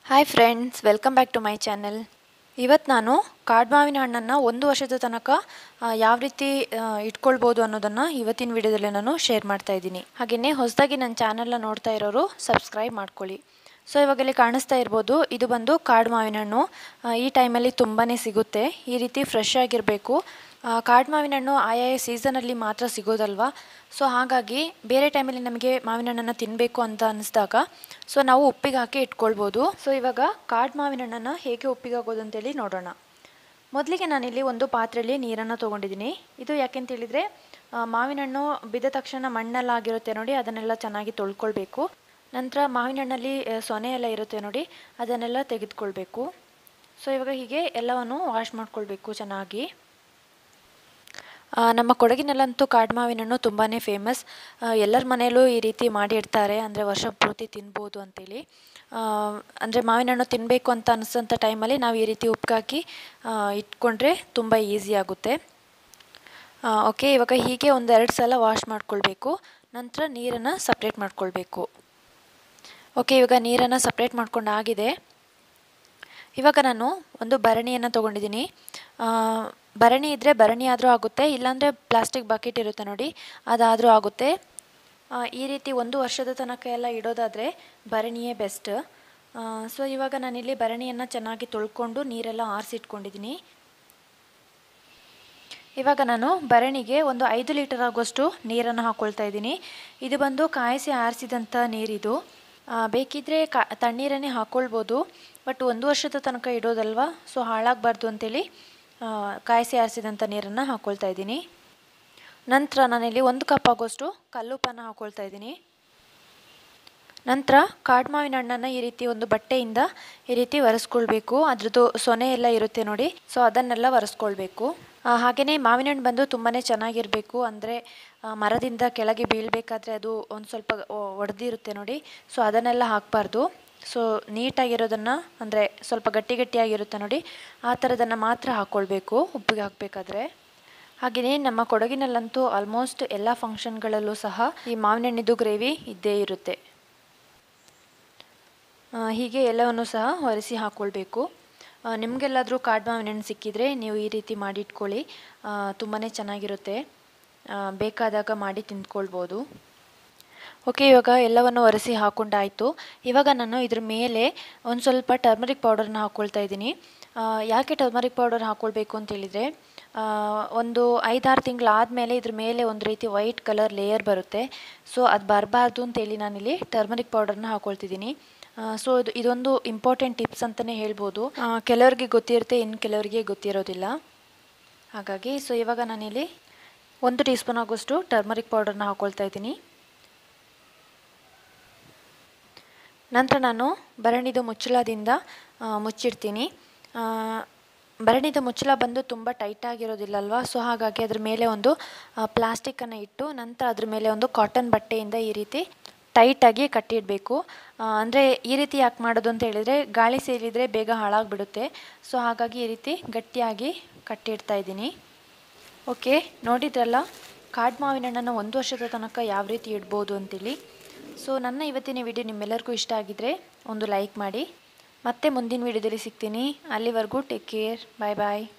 Hi friends, welcome back to my channel. ಇವತ್ತು ನಾನು ಕಾಡು ಮಾವಿನ ಹಣ್ಣನ್ನು 1 ವರ್ಷದ ತನಕ ಯಾವ ರೀತಿ ಇಟ್ಕೊಳ್ಬೋದು ಅನ್ನೋದನ್ನು ಇವತ್ತಿನ ವಿಡಿಯೋದಲ್ಲಿ ನಾನು ಶೇರ್ ಮಾಡ್ತಾ ಇದ್ದೀನಿ. ಹಾಗೆಯೇ ಹೊಸದಾಗಿ ನನ್ನ ಚಾನೆಲ್ನ ನೋಡ್ತಾ ಇರೋರು ಸಬ್ಸ್ಕ್ರೈಬ್ ಮಾಡ್ಕೊಳ್ಳಿ. ಸೊ ಇವಾಗಲೇ ಕಾಣಿಸ್ತಾ ಇರ್ಬೋದು, ಇದು ಬಂದು ಕಾಡು ಮಾವಿನ ಹಣ್ಣು. ಈ ಟೈಮಲ್ಲಿ ತುಂಬಾ ಸಿಗುತ್ತೆ. ಈ ರೀತಿ ಫ್ರೆಶ್ ಆಗಿರಬೇಕು. ಕಾಡು ಮಾವಿನ ಹಣ್ಣು ಆಯಾಯ ಸೀಸನಲ್ಲಿ ಮಾತ್ರ ಸಿಗೋದಲ್ವಾ. ಸೊ ಹಾಗಾಗಿ ಬೇರೆ ಟೈಮಲ್ಲಿ ನಮಗೆ ಮಾವಿನ ಹಣ್ಣನ್ನು ತಿನ್ನಬೇಕು ಅಂತ ಅನಿಸಿದಾಗ ಸೊ ನಾವು ಉಪ್ಪಿಗೆ ಹಾಕಿ ಇಟ್ಕೊಳ್ಬೋದು. ಸೊ ಇವಾಗ ಕಾಡು ಮಾವಿನ ಹಣ್ಣನ್ನು ಹೇಗೆ ಉಪ್ಪಿಗೆ ಹಾಕೋದು ಅಂತೇಳಿ ನೋಡೋಣ. ಮೊದಲಿಗೆ ನಾನಿಲ್ಲಿ ಒಂದು ಪಾತ್ರೆಯಲ್ಲಿ ನೀರನ್ನು ತೊಗೊಂಡಿದ್ದೀನಿ. ಇದು ಯಾಕೆಂತೇಳಿದರೆ ಮಾವಿನ ಹಣ್ಣು ಬಿದ್ದ ತಕ್ಷಣ ಮಣ್ಣೆಲ್ಲಾಗಿರುತ್ತೆ ನೋಡಿ, ಅದನ್ನೆಲ್ಲ ಚೆನ್ನಾಗಿ ತೊಳ್ಕೊಳ್ಬೇಕು. ನಂತರ ಮಾವಿನ ಹಣ್ಣಲ್ಲಿ ಸೊನೆ ಎಲ್ಲ ಇರುತ್ತೆ ನೋಡಿ, ಅದನ್ನೆಲ್ಲ ತೆಗೆದುಕೊಳ್ಬೇಕು. ಸೊ ಇವಾಗ ಹೀಗೆ ಎಲ್ಲವನ್ನು ವಾಶ್ ಮಾಡ್ಕೊಳ್ಬೇಕು ಚೆನ್ನಾಗಿ. ನಮ್ಮ ಕೊಡಗಿನಲ್ಲಂತೂ ಕಾಡು ಮಾವಿನ ಹಣ್ಣು ತುಂಬಾ ಫೇಮಸ್. ಎಲ್ಲರ ಮನೆಯಲ್ಲೂ ಈ ರೀತಿ ಮಾಡಿ ಇಡ್ತಾರೆ, ಅಂದರೆ ವರ್ಷ ಪೂರ್ತಿ ತಿನ್ಬೋದು ಅಂತೇಳಿ. ಅಂದರೆ ಮಾವಿನ ಹಣ್ಣು ತಿನ್ನಬೇಕು ಅಂತ ಅನಿಸೋಂಥ ಟೈಮಲ್ಲಿ ನಾವು ಈ ರೀತಿ ಉಪ್ಪಿಗೆ ಹಾಕಿ ಇಟ್ಕೊಂಡ್ರೆ ತುಂಬ ಈಸಿ ಆಗುತ್ತೆ. ಓಕೆ, ಇವಾಗ ಹೀಗೆ 1-2 ಸಲ ವಾಶ್ ಮಾಡ್ಕೊಳ್ಬೇಕು. ನಂತರ ನೀರನ್ನು ಸಪ್ರೇಟ್ ಮಾಡ್ಕೊಳ್ಬೇಕು. ಓಕೆ, ಇವಾಗ ನೀರನ್ನು ಸಪ್ರೇಟ್ ಮಾಡ್ಕೊಂಡಾಗಿದೆ. ಇವಾಗ ನಾನು ಒಂದು ಭರಣಿಯನ್ನು ತೊಗೊಂಡಿದ್ದೀನಿ. ಭರಣಿ ಇದ್ದರೆ ಭರಣಿ ಆದರೂ ಆಗುತ್ತೆ, ಇಲ್ಲಾಂದರೆ ಪ್ಲಾಸ್ಟಿಕ್ ಬಕೆಟ್ ಇರುತ್ತೆ ನೋಡಿ, ಅದಾದರೂ ಆಗುತ್ತೆ. ಈ ರೀತಿ 1 ವರ್ಷದ ತನಕ ಎಲ್ಲ ಇಡೋದಾದರೆ ಭರಣಿಯೇ ಬೆಸ್ಟ್. ಸೊ ಇವಾಗ ನಾನಿಲ್ಲಿ ಭರಣಿಯನ್ನು ಚೆನ್ನಾಗಿ ತೊಳ್ಕೊಂಡು ನೀರೆಲ್ಲ ಆರಿಸಿಟ್ಕೊಂಡಿದ್ದೀನಿ. ಇವಾಗ ನಾನು ಭರಣಿಗೆ ಒಂದು 5 ಲೀಟರ್ ಆಗುವಷ್ಟು ನೀರನ್ನು ಹಾಕ್ಕೊಳ್ತಾ ಇದ್ದೀನಿ. ಇದು ಬಂದು ಕಾಯಿಸಿ ಆರಿಸಿದಂಥ ನೀರಿದು. ಬೇಕಿದ್ದರೆ ತಣ್ಣೀರನ್ನೇ ಹಾಕ್ಕೊಳ್ಬೋದು, ಬಟ್ 1 ವರ್ಷದ ತನಕ ಇಡೋದಲ್ವಾ, ಸೊ ಹಾಳಾಗಬಾರ್ದು ಅಂತೇಳಿ ಕಾಯಿಸಿ ಆರಿಸಿದಂಥ ನೀರನ್ನು ಹಾಕ್ಕೊಳ್ತಾ ಇದ್ದೀನಿ. ನಂತರ ನಾನಿಲ್ಲಿ 1 ಕಪ್ ಆಗೋಷ್ಟು ಕಲ್ಲುಪ್ಪನ್ನು ಹಾಕ್ಕೊಳ್ತಾ ಇದ್ದೀನಿ. ನಂತರ ಕಾಡು ಮಾವಿನ ಹಣ್ಣನ್ನು ಈ ರೀತಿ ಒಂದು ಬಟ್ಟೆಯಿಂದ ಈ ರೀತಿ ಒರೆಸ್ಕೊಳ್ಬೇಕು. ಅದ್ರದ್ದು ಸೊನೆ ಎಲ್ಲ ಇರುತ್ತೆ ನೋಡಿ, ಸೊ ಅದನ್ನೆಲ್ಲ ಒರೆಸ್ಕೊಳ್ಬೇಕು. ಹಾಗೆಯೇ ಮಾವಿನ ಹಣ್ಣು ಬಂದು ತುಂಬಾ ಚೆನ್ನಾಗಿರಬೇಕು. ಅಂದರೆ ಮರದಿಂದ ಕೆಳಗೆ ಬೀಳಬೇಕಾದ್ರೆ ಅದು ಒಂದು ಸ್ವಲ್ಪ ಒಡೆದಿರುತ್ತೆ ನೋಡಿ, ಸೊ ಅದನ್ನೆಲ್ಲ ಹಾಕಬಾರ್ದು. ಸೊ ನೀಟಾಗಿರೋದನ್ನು, ಅಂದರೆ ಸ್ವಲ್ಪ ಗಟ್ಟಿಯಾಗಿರುತ್ತೆ ನೋಡಿ, ಆ ಥರದನ್ನು ಮಾತ್ರ ಹಾಕ್ಕೊಳ್ಬೇಕು ಉಪ್ಪಿಗೆ ಹಾಕಬೇಕಾದ್ರೆ. ಹಾಗೆಯೇ ನಮ್ಮ ಕೊಡಗಿನಲ್ಲಂತೂ ಆಲ್ಮೋಸ್ಟ್ ಎಲ್ಲ ಫಂಕ್ಷನ್ಗಳಲ್ಲೂ ಸಹ ಈ ಮಾವಿನ ಹಣ್ಣಿದ್ದು ಗ್ರೇವಿ ಇದ್ದೇ ಇರುತ್ತೆ. ಹೀಗೆ ಎಲ್ಲವನ್ನು ಸಹ ಒರೆಸಿ ಹಾಕ್ಕೊಳ್ಬೇಕು. ನಿಮಗೆಲ್ಲಾದರೂ ಕಾಡು ಮಾವಿನ ಹಣ್ಣು ಸಿಕ್ಕಿದರೆ ನೀವು ಈ ರೀತಿ ಮಾಡಿ ಇಟ್ಕೊಳ್ಳಿ, ತುಂಬಾ ಚೆನ್ನಾಗಿರುತ್ತೆ. ಬೇಕಾದಾಗ ಮಾಡಿ ತಿಂದ್ಕೊಳ್ಬೋದು. ಓಕೆ, ಇವಾಗ ಎಲ್ಲವನ್ನು ಒರೆಸಿ ಹಾಕ್ಕೊಂಡಾಯಿತು. ಇವಾಗ ನಾನು ಇದ್ರ ಮೇಲೆ ಒಂದು ಸ್ವಲ್ಪ ಟರ್ಮರಿಕ್ ಪೌಡರ್ನ ಹಾಕ್ಕೊಳ್ತಾ ಇದ್ದೀನಿ. ಯಾಕೆ ಟರ್ಮರಿಕ್ ಪೌಡರ್ ಹಾಕ್ಕೊಳ್ಬೇಕು ಅಂತೇಳಿದರೆ, ಒಂದು 5-6 ತಿಂಗಳಾದಮೇಲೆ ಇದ್ರ ಮೇಲೆ ಒಂದು ರೀತಿ ವೈಟ್ ಕಲರ್ ಲೇಯರ್ ಬರುತ್ತೆ. ಸೊ ಅದು ಬರಬಾರ್ದು ಅಂತೇಳಿ ನಾನಿಲ್ಲಿ ಟರ್ಮರಿಕ್ ಪೌಡರ್ನ ಹಾಕ್ಕೊಳ್ತಿದ್ದೀನಿ. ಸೊ ಇದೊಂದು ಇಂಪಾರ್ಟೆಂಟ್ ಟಿಪ್ಸ್ ಅಂತಲೇ ಹೇಳ್ಬೋದು. ಕೆಲವರಿಗೆ ಗೊತ್ತಿರುತ್ತೆ, ಇನ್ನು ಕೆಲವರಿಗೆ ಗೊತ್ತಿರೋದಿಲ್ಲ. ಹಾಗಾಗಿ ಸೊ ಇವಾಗ ನಾನಿಲ್ಲಿ 1 ಟೀ ಸ್ಪೂನ್ ಆಗೋಷ್ಟು ಟರ್ಮರಿಕ್ ಪೌಡರ್ನ ಹಾಕ್ಕೊಳ್ತಾ ಇದ್ದೀನಿ. ನಂತರ ನಾನು ಭರಣಿದು ಮುಚ್ಚಳದಿಂದ ಮುಚ್ಚಿಡ್ತೀನಿ. ಭರಣಿದು ಮುಚ್ಚಳ ಬಂದು ತುಂಬ ಟೈಟಾಗಿರೋದಿಲ್ಲ ಅಲ್ವಾ, ಸೊ ಹಾಗಾಗಿ ಅದ್ರ ಮೇಲೆ ಒಂದು ಪ್ಲಾಸ್ಟಿಕ್ಕನ್ನು ಇಟ್ಟು ನಂತರ ಅದ್ರ ಮೇಲೆ ಒಂದು ಕಾಟನ್ ಬಟ್ಟೆಯಿಂದ ಈ ರೀತಿ ಟೈಟಾಗಿ ಕಟ್ಟಿಡಬೇಕು. ಅಂದರೆ ಈ ರೀತಿ ಯಾಕೆ ಮಾಡೋದು ಅಂತ ಹೇಳಿದರೆ, ಗಾಳಿ ಸೇರಿದರೆ ಬೇಗ ಹಾಳಾಗಿಬಿಡುತ್ತೆ. ಸೊ ಹಾಗಾಗಿ ಈ ರೀತಿ ಗಟ್ಟಿಯಾಗಿ ಕಟ್ಟಿಡ್ತಾ ಇದ್ದೀನಿ. ಓಕೆ, ನೋಡಿದ್ರಲ್ಲ ಕಾಡು ಮಾವಿನ ಹಣ್ಣನ್ನು 1 ವರ್ಷದ ತನಕ ಯಾವ ರೀತಿ ಇಡ್ಬೋದು ಅಂತೇಳಿ. ಸೊ ನನ್ನ ಇವತ್ತಿನ ವಿಡಿಯೋ ನಿಮ್ಮೆಲ್ಲರಿಗೂ ಇಷ್ಟ ಆಗಿದ್ದರೆ ಒಂದು ಲೈಕ್ ಮಾಡಿ. ಮತ್ತೆ ಮುಂದಿನ ವಿಡಿಯೋದಲ್ಲಿ ಸಿಗ್ತೀನಿ. ಅಲ್ಲಿವರೆಗೂ ಟೇಕ್ ಕೇರ್, ಬಾಯ್ ಬಾಯ್.